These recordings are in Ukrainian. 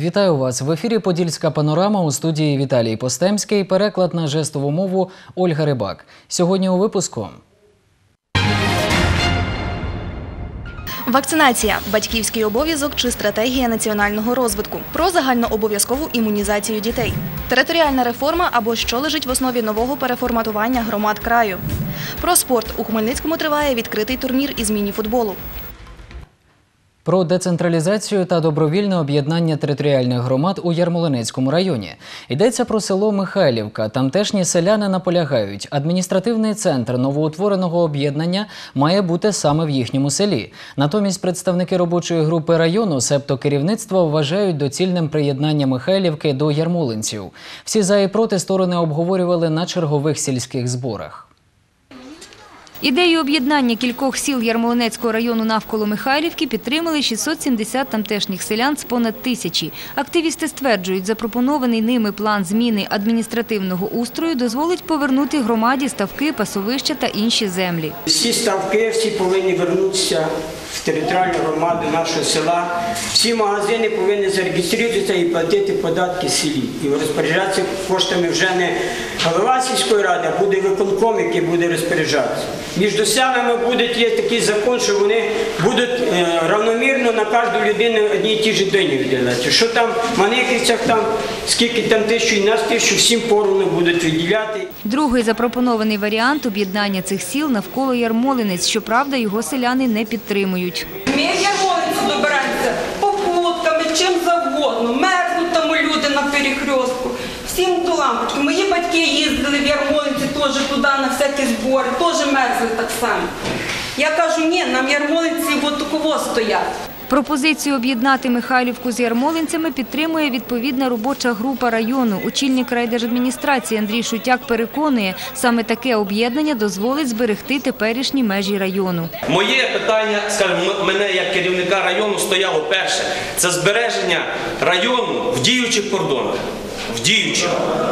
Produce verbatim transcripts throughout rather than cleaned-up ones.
Вітаю вас! В ефірі «Подільська панорама», у студії Віталій Постемський, переклад на жестову мову Ольга Рибак. Сьогодні у випуску. Вакцинація – батьківський обов'язок чи стратегія національного розвитку. Про загальнообов'язкову імунізацію дітей. Територіальна реформа або що лежить в основі нового переформатування громад краю. Про спорт. У Хмельницькому триває відкритий турнір із міні-футболу. Про децентралізацію та добровільне об'єднання територіальних громад у Ярмолинецькому районі. Йдеться про село Михайлівка. Тамтешні селяни наполягають, адміністративний центр новоутвореного об'єднання має бути саме в їхньому селі. Натомість представники робочої групи району, себто керівництва, вважають доцільним приєднання Михайлівки до ярмолинців. Всі за і проти сторони обговорювали на чергових сільських зборах. Ідею об'єднання кількох сіл Ярмолинецького району навколо Михайлівки підтримали шістсот сімдесят тамтешніх селян з понад тисячі. Активісти стверджують, запропонований ними план зміни адміністративного устрою дозволить повернути громаді ставки, пасовища та інші землі. Всі ставки, всі повинні повернутися в територіальну громаду нашого села. Всі магазини повинні зареєструватися і платити податки селі. І розпоряджатися коштами вже не голова сільської ради, а буде виконком, який буде розпоряджатися. Між селами буде є такий закон, що вони будуть е, равномірно на кожну людину одні і ті ж дані виділяти. Що там в Маниківцях, там, скільки там тисячу і нас тисячу, всім поровну будуть виділяти. Другий запропонований варіант об'єднання цих сіл навколо Ярмолинець. Щоправда, його селяни не підтримують. Ми в Ярмолинцю добираємося попутками, чим завгодно, мерзнуть там люди на перехрестку. Всім до лампочки. Мої батьки їздили в Ярмолинці теж туди на всякі збори, теж мерзли так само. Я кажу, ні, нам Ярмолинці от такого стоять. Пропозицію об'єднати Михайлівку з ярмолинцями підтримує відповідна робоча група району. Очільник райдержадміністрації Андрій Шутяк переконує, саме таке об'єднання дозволить зберегти теперішні межі району. Моє питання, скажімо, мене як керівника району стояло перше – це збереження району в діючих кордонах. В діючих.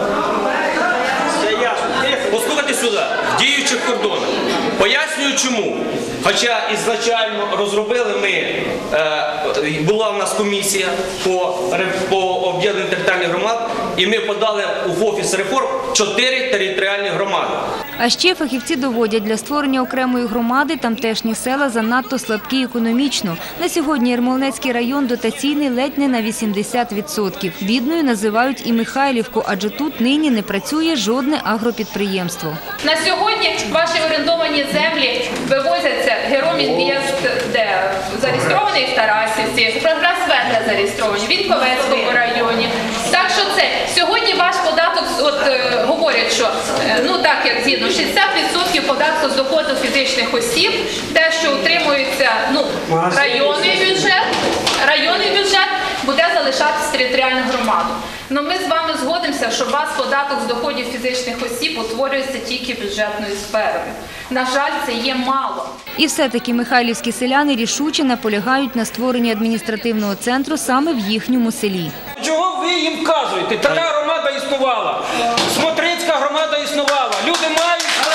Послухайте сюди, в діючих кордонах. Пояснюю чому. Хоча ізначально розробили ми, е, була в нас комісія по, по об'єднанню територіальних громад, і ми подали в Офіс реформ чотири територіальні громади. А ще фахівці доводять, для створення окремої громади тамтешні села занадто слабкі економічно. На сьогодні Ярмолинецький район дотаційний ледь не на вісімдесят відсотків. Бідною називають і Михайлівку, адже тут нині не працює жодне агропідприємство. На сьогодні ваші орендовані землі вивозяться Геромінвест, де зареєстрований в Тарасівці, Прогресветля зареєстровані, в Вінковецькому районі. Так що це, сьогодні ваш податок, от е, говорять, що, е, ну так як згідно, шістдесят відсотків податку з доходу фізичних осіб, те, що утримується, ну, районний бюджет, районний бюджет буде залишатися територіальну громаду. Ну, ми з вами згодимося, що у вас податок з доходів фізичних осіб утворюється тільки бюджетною сферою. На жаль, це є мало. І все-таки михайлівські селяни рішуче наполягають на створенні адміністративного центру саме в їхньому селі. Чого ви їм вказуєте? Така громада існувала, Смотрицька громада існувала, люди мають право.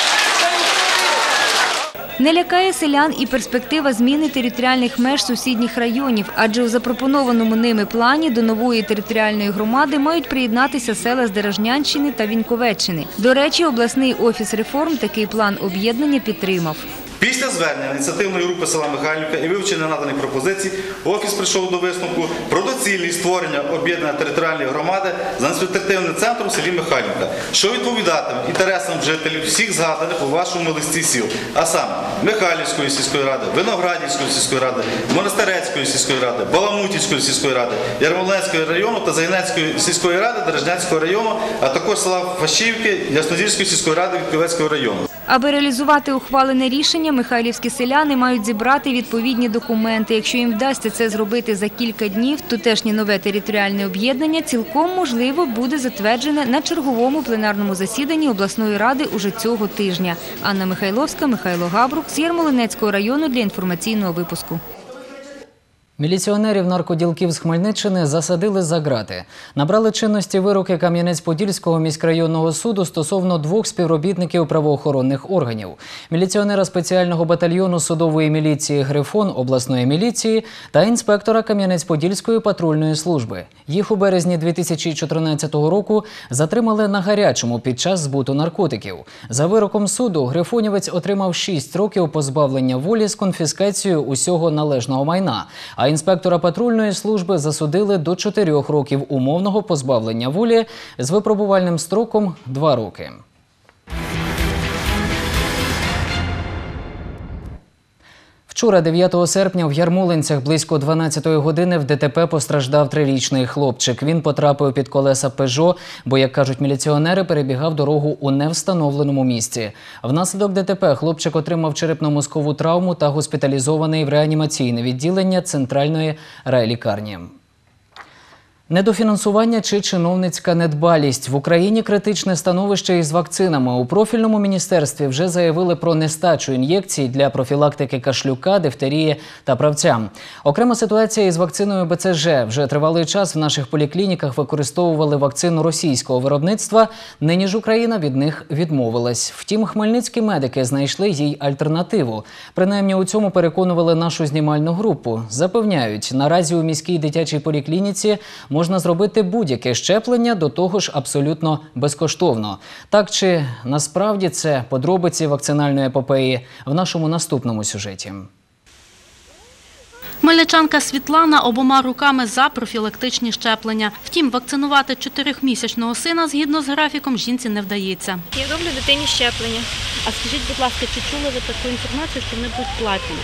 Не лякає селян і перспектива зміни територіальних меж сусідніх районів, адже у запропонованому ними плані до нової територіальної громади мають приєднатися села з Деражнянщини та Віньковеччини. До речі, обласний офіс реформ такий план об'єднання підтримав. Після звернення ініціативної групи села Михайлівка і вивчення наданих пропозицій, Офіс прийшов до висновку про доцільність створення об'єднання територіальної громади з адміністративним центром в селі Михайлівка, що відповідатиме інтересам жителів всіх згаданих у вашому листі сіл, а саме Михайлівської сільської ради, Виноградівської сільської ради, Монастирецької сільської ради, Баламутівської сільської ради, Ярмолинецького району та Загінецької сільської ради, Деражнянського району, а також села Фащівки, Яснодільської сільської ради Вінковецького району. Аби реалізувати ухвалене рішення, михайлівські селяни мають зібрати відповідні документи. Якщо їм вдасться це зробити за кілька днів, тутешнє нове територіальне об'єднання цілком можливо буде затверджене на черговому пленарному засіданні обласної ради уже цього тижня. Анна Михайловська, Михайло Габрук з Ярмолинецького району для інформаційного випуску. Міліціонерів наркоділків з Хмельниччини засадили за ґрати. Набрали чинності вироки Кам'янець-Подільського міськрайонного суду стосовно двох співробітників правоохоронних органів. Міліціонера спеціального батальйону судової міліції «Грифон» обласної міліції та інспектора Кам'янець-Подільської патрульної служби. Їх у березні дві тисячі чотирнадцятого року затримали на гарячому під час збуту наркотиків. За вироком суду грифонівець отримав шість років позбавлення волі з конфіскацією усього належного майна, а інспектора патрульної служби засудили до чотирьох років умовного позбавлення волі з випробувальним строком два роки. Вчора, дев'ятого серпня, в Ярмолинцях близько дванадцятої години в ДТП постраждав трирічний хлопчик. Він потрапив під колеса «Пежо», бо, як кажуть міліціонери, перебігав дорогу у невстановленому місці. Внаслідок ДТП хлопчик отримав черепно-мозкову травму та госпіталізований в реанімаційне відділення центральної райлікарні. Недофінансування чи чиновницька недбалість. В Україні критичне становище із вакцинами. У профільному міністерстві вже заявили про нестачу ін'єкцій для профілактики кашлюка, дифтерії та правця. Окрема ситуація із вакциною Б Це Же. Вже тривалий час в наших поліклініках використовували вакцину російського виробництва. Нині ж Україна від них відмовилась. Втім, хмельницькі медики знайшли їй альтернативу. Принаймні у цьому переконували нашу знімальну групу. Запевняють, наразі у міській дитячій поліклініці можна зробити будь-яке щеплення, до того ж абсолютно безкоштовно. Так чи насправді це подробиці вакцинальної епопеї в нашому наступному сюжеті. Хмельничанка Світлана обома руками за профілактичні щеплення. Втім, вакцинувати чотирьохмісячного сина згідно з графіком жінці не вдається. Я роблю дитині щеплення. А скажіть, будь ласка, чи чули ви таку інформацію, що вони будуть платні?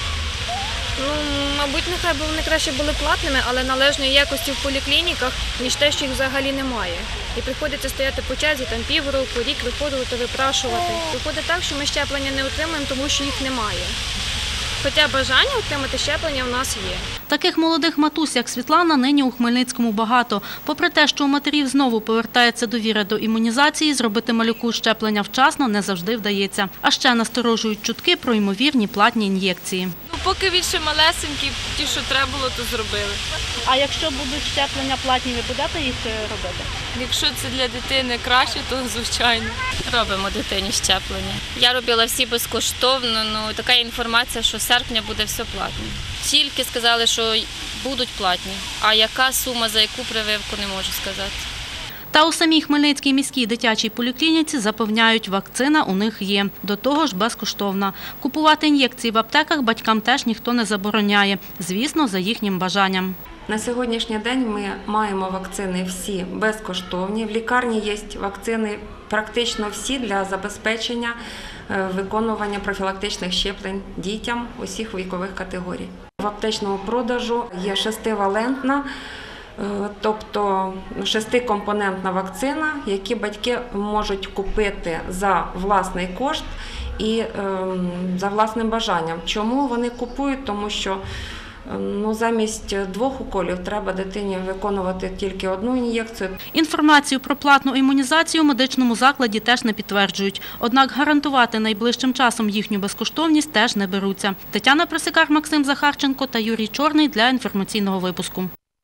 Ну, мабуть, нехай би вони краще були платними, але належної якості в поліклініках, ніж те, що їх взагалі немає. І приходиться стояти по черзі, там півроку, рік виходити, випрашувати. Виходить так, що ми щеплення не отримуємо, тому що їх немає. Хоча бажання отримати щеплення в нас є. Таких молодих матусь, як Світлана, нині у Хмельницькому багато. Попри те, що у матерів знову повертається довіра до імунізації, зробити малюку щеплення вчасно не завжди вдається. А ще насторожують чутки про ймовірні платні ін'єкції. Ну, поки він ще малесенький, ті, що треба було, то зробили. А якщо будуть щеплення платні, ви будете їх робити? Якщо це для дитини краще, то звичайно. Робимо дитині щеплення. Я робила всі безкоштовно, ну така інформація, що з серпня буде все платне. Тільки сказали, що будуть платні, а яка сума за яку прививку, не можу сказати. Та у самій Хмельницькій міській дитячій поліклініці запевняють, вакцина у них є. До того ж безкоштовна. Купувати ін'єкції в аптеках батькам теж ніхто не забороняє. Звісно, за їхнім бажанням. На сьогоднішній день ми маємо вакцини всі безкоштовні. В лікарні є вакцини практично всі для забезпечення виконування профілактичних щеплень дітям усіх вікових категорій. В аптечному продажу є шестивалентна, тобто шестикомпонентна вакцина, які батьки можуть купити за власний кошт і за власним бажанням. Чому вони купують? Тому що Ну, замість двох уколів треба дитині виконувати тільки одну ін'єкцію. Інформацію про платну імунізацію у медичному закладі теж не підтверджують. Однак гарантувати найближчим часом їхню безкоштовність теж не беруться. Тетяна Присикар, Максим Захарченко та Юрій Чорний для інформаційного випуску.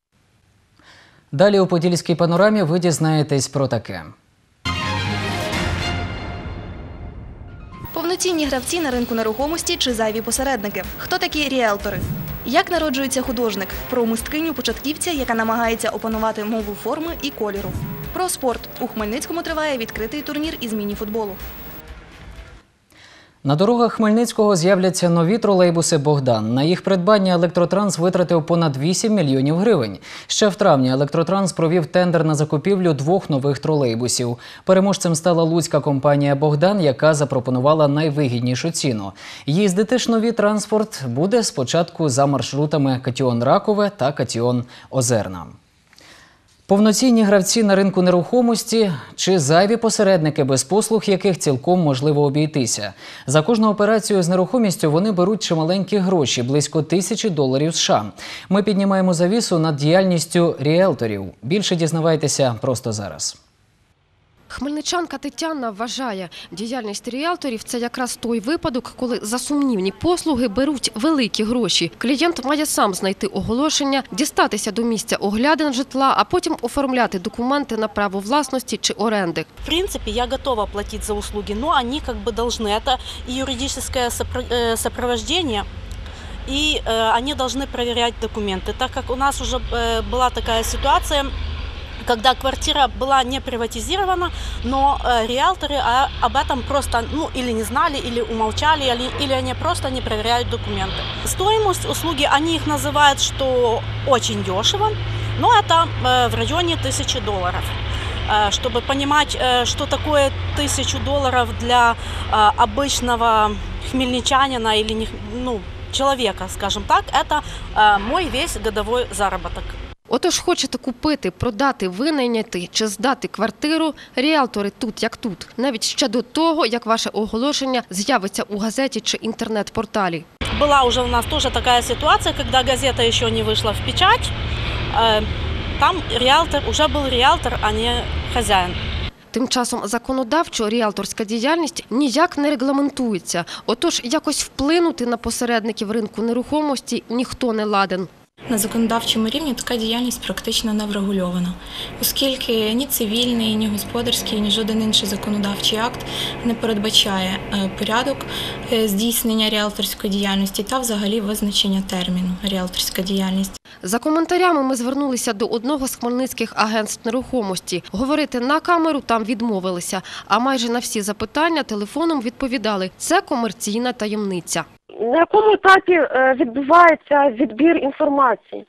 Далі у Подільській панорамі ви дізнаєтесь про таке. Повноцінні гравці на ринку нерухомості чи зайві посередники? Хто такі ріелтори? Як народжується художник? Про мисткиню-початківця, яка намагається опанувати мову форми і кольору. Про спорт. У Хмельницькому триває відкритий турнір із міні-футболу. На дорогах Хмельницького з'являться нові тролейбуси «Богдан». На їх придбання «Електротранс» витратив понад вісім мільйонів гривень. Ще в травні «Електротранс» провів тендер на закупівлю двох нових тролейбусів. Переможцем стала луцька компанія «Богдан», яка запропонувала найвигіднішу ціну. Їздити ж новий транспорт буде спочатку за маршрутами Катіон-Ракове та Катіон-Озерна. Повноцінні гравці на ринку нерухомості чи зайві посередники, без послуг яких цілком можливо обійтися. За кожну операцію з нерухомістю вони беруть чималенькі гроші – близько тисячі доларів США. Ми піднімаємо завісу над діяльністю ріелторів. Більше дізнавайтеся просто зараз. Хмельничанка Тетяна вважає, діяльність ріелторів – це якраз той випадок, коли за сумнівні послуги беруть великі гроші. Клієнт має сам знайти оголошення, дістатися до місця оглядин житла, а потім оформляти документи на право власності чи оренди. В принципе, я готова платить за услуги, но они как бы должны. Это и юридическое сопровождение, и они должны проверять документы. Так как у нас уже была такая ситуация, когда квартира была не приватизирована, но э, риэлторы а, об этом просто ну, или не знали, или умолчали, или, или они просто не проверяют документы. Стоимость услуги, они их называют, что очень дешево, но это э, в районе тысячи долларов. Э, чтобы понимать, э, что такое тысячу долларов для э, обычного хмельничанина или не, ну, человека, скажем так, это э, мой весь годовой заработок. Отож, хочете купити, продати, винайняти чи здати квартиру, ріелтори тут як тут. Навіть ще до того, як ваше оголошення з'явиться у газеті чи інтернет-порталі. Була вже у нас теж така ситуація, коли газета ще не вийшла в печать. Там ріелтор, вже був ріелтор, а не хазяїн. Тим часом законодавчо ріелторська діяльність ніяк не регламентується. Отож, якось вплинути на посередників ринку нерухомості ніхто не ладен. На законодавчому рівні така діяльність практично не врегульована, оскільки ні цивільний, ні господарський, ні жоден інший законодавчий акт не передбачає порядок здійснення ріелторської діяльності та взагалі визначення терміну «ріелторська діяльність». За коментарями ми звернулися до одного з хмельницьких агентств нерухомості. Говорити на камеру там відмовилися, а майже на всі запитання телефоном відповідали – це комерційна таємниця. На якому етапі відбувається відбір інформації?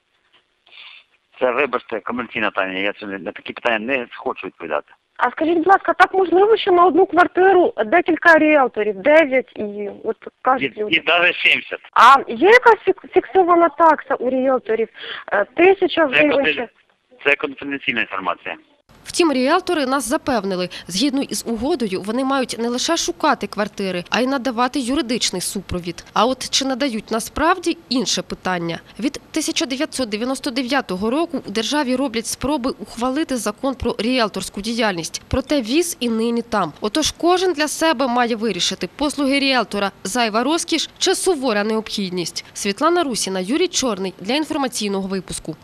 Це, вибачте, комерційна таємниця. Я це на такі питання не хочу відповідати. А скажіть, будь ласка, так можливо, що на одну квартиру декілька ріелторів, дев'ять і от кажуть люди? І навіть сімдесят. А є якась фіксована такса у ріелторів? Тисяча гривень? Це конфіденційна інформація. Втім, ріелтори нас запевнили, згідно із угодою, вони мають не лише шукати квартири, а й надавати юридичний супровід. А от чи надають насправді – інше питання. Від тисяча дев'ятсот дев'яносто дев'ятого року у державі роблять спроби ухвалити закон про ріелторську діяльність. Проте віз і нині там. Отож кожен для себе має вирішити – послуги ріелтора – зайва розкіш чи сувора необхідність. Світлана Русіна, Юрій Чорний для інформаційного випуску.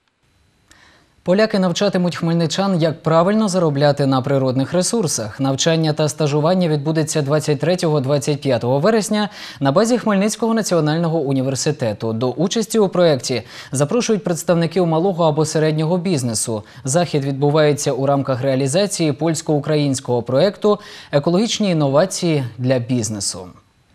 Поляки навчатимуть хмельничан, як правильно заробляти на природних ресурсах. Навчання та стажування відбудеться двадцять третього - двадцять п'ятого вересня на базі Хмельницького національного університету. До участі у проєкті запрошують представників малого або середнього бізнесу. Захід відбувається у рамках реалізації польсько-українського проєкту «Екологічні інновації для бізнесу».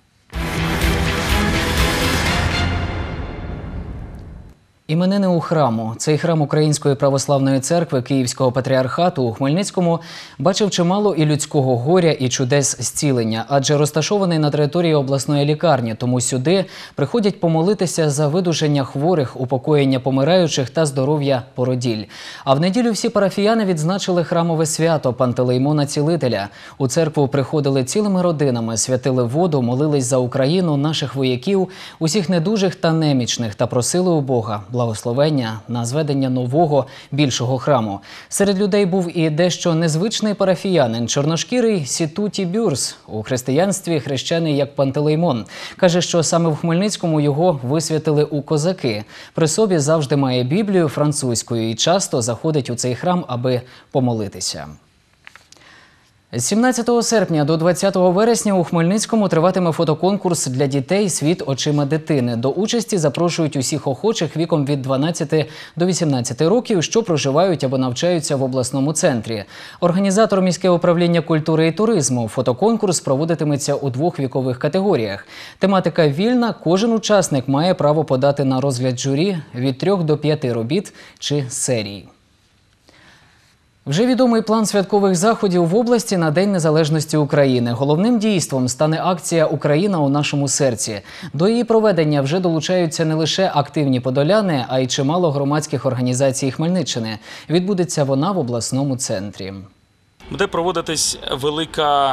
Іменини у храму. Цей храм Української православної церкви Київського патріархату у Хмельницькому бачив чимало і людського горя, і чудес зцілення, адже розташований на території обласної лікарні, тому сюди приходять помолитися за видужання хворих, упокоєння помираючих та здоров'я породіль. А в неділю всі парафіяни відзначили храмове свято Пантелеймона Цілителя. У церкву приходили цілими родинами, святили воду, молились за Україну, наших вояків, усіх недужих та немічних та просили у Бога благословення на зведення нового, більшого храму. Серед людей був і дещо незвичний парафіянин, чорношкірий Сітуті Бюрс, у християнстві хрещений як Пантелеймон. Каже, що саме в Хмельницькому його висвятили у козаки. При собі завжди має Біблію французькою і часто заходить у цей храм, аби помолитися. З сімнадцятого серпня до двадцятого вересня у Хмельницькому триватиме фотоконкурс для дітей «Світ очима дитини». До участі запрошують усіх охочих віком від дванадцяти до вісімнадцяти років, що проживають або навчаються в обласному центрі. Організатор міське управління культури і туризму. Фотоконкурс проводитиметься у двох вікових категоріях. Тематика вільна, кожен учасник має право подати на розгляд журі від трьох до п'яти робіт чи серій. Вже відомий план святкових заходів в області на День Незалежності України. Головним дійством стане акція «Україна у нашому серці». До її проведення вже долучаються не лише активні подоляни, а й чимало громадських організацій Хмельниччини. Відбудеться вона в обласному центрі. Буде проводитись велика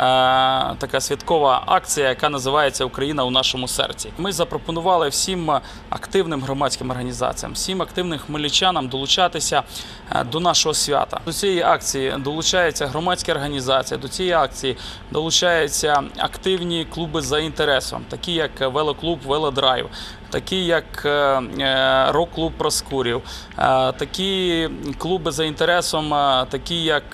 така святкова акція, яка називається «Україна у нашому серці». Ми запропонували всім активним громадським організаціям, всім активним хмельничанам долучатися до нашого свята. До цієї акції долучаються громадські організації, до цієї акції долучаються активні клуби за інтересом, такі як велоклуб «Велодрайв», такі як рок-клуб «Проскурів», такі клуби за інтересом, такі як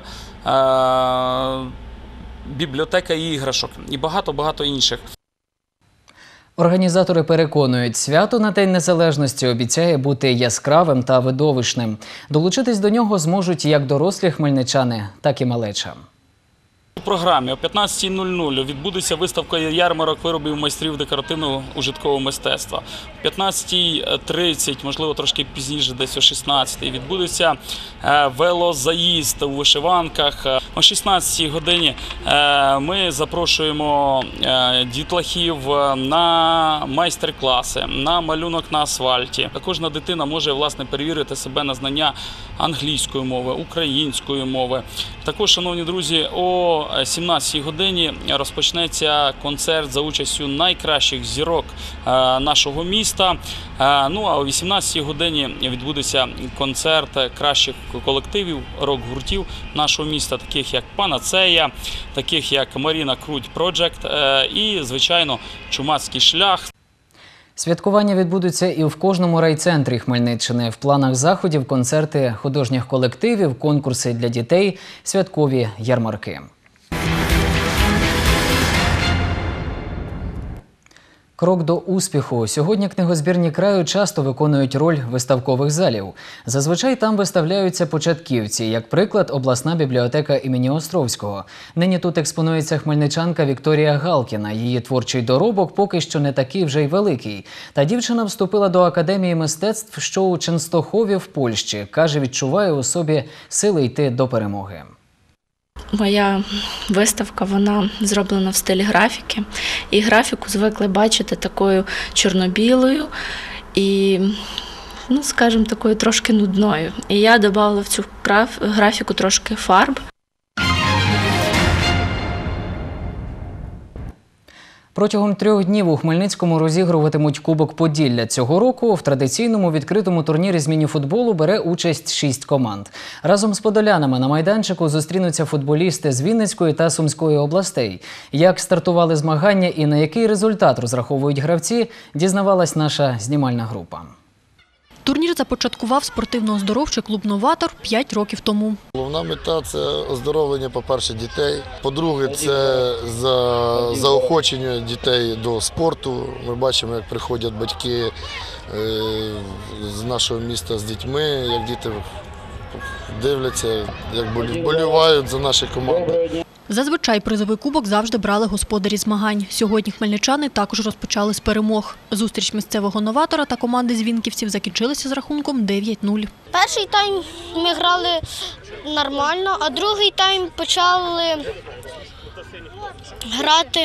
бібліотека іграшок і багато-багато інших. Організатори переконують, свято на День Незалежності обіцяє бути яскравим та видовищним. Долучитись до нього зможуть як дорослі хмельничани, так і малеча. У програмі о п'ятнадцятій нуль нуль відбудеться виставка ярмарок виробів майстрів декоративного ужиткового мистецтва. О п'ятнадцятій тридцять, можливо, трошки пізніше, десь о шістнадцятій, відбудеться велозаїзд у вишиванках. О шістнадцятій годині ми запрошуємо дітлахів на майстер-класи, на малюнок на асфальті. Кожна дитина може, власне, перевірити себе на знання англійської мови, української мови. Також, шановні друзі, о сімнадцятій годині розпочнеться концерт за участю найкращих зірок нашого міста. Ну а о вісімнадцятій годині відбудеться концерт кращих колективів, рок-гуртів нашого міста, таких як «Панацея», таких як «Маріна Круть Проджект» і, звичайно, «Чумацький шлях». Святкування відбудуться і в кожному райцентрі Хмельниччини. В планах заходів концерти художніх колективів, конкурси для дітей, святкові ярмарки. Крок до успіху. Сьогодні книгозбірні краю часто виконують роль виставкових залів. Зазвичай там виставляються початківці, як приклад, обласна бібліотека імені Островського. Нині тут експонується хмельничанка Вікторія Галкіна. Її творчий доробок поки що не такий вже й великий. Та дівчина вступила до Академії мистецтв, що у Ченстохові в Польщі. Каже, відчуває у собі сили йти до перемоги. Моя виставка, вона зроблена в стилі графіки. І графіку звикли бачити такою чорно-білою і, ну, скажімо, такою трошки нудною. І я додала в цю графіку трошки фарб. Протягом трьох днів у Хмельницькому розігруватимуть Кубок Поділля. Цього року в традиційному відкритому турнірі з міні-футболу бере участь шість команд. Разом з подолянами на майданчику зустрінуться футболісти з Вінницької та Сумської областей. Як стартували змагання і на який результат розраховують гравці, дізнавалась наша знімальна група. Турнір започаткував спортивно-оздоровчий клуб «Новатор» п'ять років тому. Головна мета – це оздоровлення, по-перше, дітей. По-друге, це за заохочення дітей до спорту. Ми бачимо, як приходять батьки з нашого міста з дітьми, як діти дивляться, як болівають за наші команди. Зазвичай призовий кубок завжди брали господарі змагань. Сьогодні хмельничани також розпочали з перемог. Зустріч місцевого «Новатора» та команди з вінківців закінчилася з рахунком дев'ять нуль. Перший тайм ми грали нормально, а другий тайм почали грати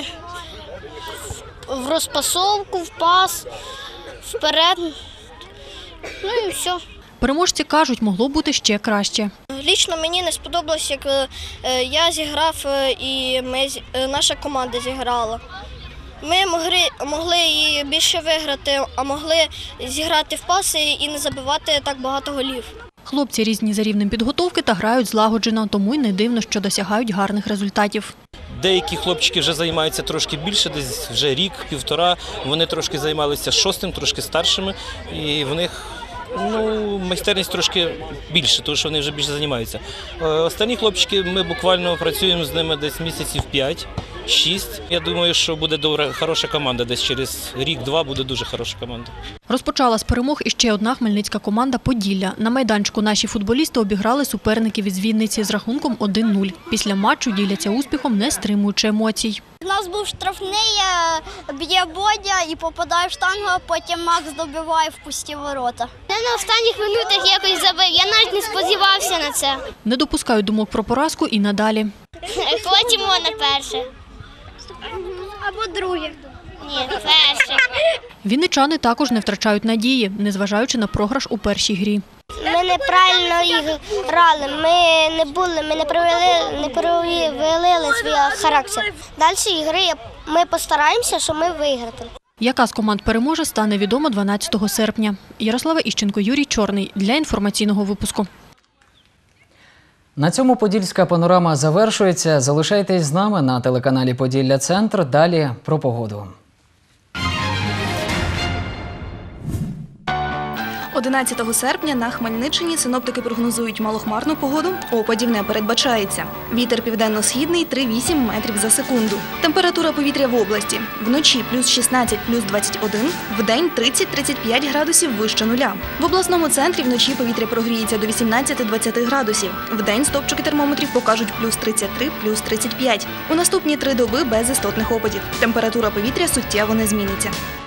в розпасовку, в пас, вперед. Ну і все. Переможці кажуть, могло бути ще краще. Лічно мені не сподобалось, як я зіграв і ми, наша команда зіграла. Ми могли, могли і більше виграти, а могли зіграти в паси і не забивати так багато голів. Хлопці різні за рівнем підготовки та грають злагоджено, тому й не дивно, що досягають гарних результатів. Деякі хлопчики вже займаються трошки більше, десь вже рік, півтора. Вони трошки займалися шостим, трошки старшими, і в них ну, майстерність трошки більше, тому що вони вже більше займаються. Останні хлопчики, ми буквально працюємо з ними десь місяців п'ять шість. Я думаю, що буде добра, хороша команда, десь через рік-два буде дуже хороша команда. Розпочала з перемог іще одна хмельницька команда «Поділля». На майданчику наші футболісти обіграли суперників із Вінниці з рахунком один нуль. Після матчу діляться успіхом, не стримуючи емоцій. У нас був штрафний, б'є Бодя і попадає в штангу, а потім Макс добиває в пусті ворота. Я на останніх минутах якось забив, я навіть не сподівався на це. Не допускають думок про поразку і надалі. Потім на перше. Або друге. Ні, перше. Вінничани також не втрачають надії, незважаючи на програш у першій грі. Ми ми неправильно їх грали, ми не були, ми не проявили, не проявили свій характер. Далі ігри ми постараємося, щоб ми виграти. Яка з команд переможе, стане відомо дванадцятого серпня. Ярослава Іщенко, Юрій Чорний для інформаційного випуску. На цьому подільська панорама завершується. Залишайтесь з нами на телеканалі «Поділля Центр». Далі про погоду. одинадцятого серпня на Хмельниччині синоптики прогнозують малохмарну погоду, опадів не передбачається. Вітер південно-східний – три-вісім метрів за секунду. Температура повітря в області. Вночі – плюс шістнадцять, плюс двадцять один, вдень – тридцять-тридцять п'ять градусів вище нуля. В обласному центрі вночі повітря прогріється до вісімнадцяти-двадцяти градусів. Вдень стопчики термометрів покажуть плюс тридцять три, плюс тридцять п'ять. У наступні три доби без істотних опадів. Температура повітря суттєво не зміниться.